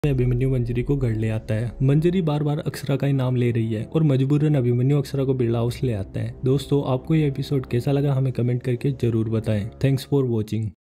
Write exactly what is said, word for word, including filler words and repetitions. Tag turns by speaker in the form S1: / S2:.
S1: अभिमन्यु मंजरी को घर ले आता है। मंजरी बार बार अक्षरा का ही नाम ले रही है और मजबूरन अभिमन्यु अक्षरा को बिरला हाउस ले आता है। दोस्तों, आपको ये एपिसोड कैसा लगा हमें कमेंट करके जरूर बताएं। Thanks for watching.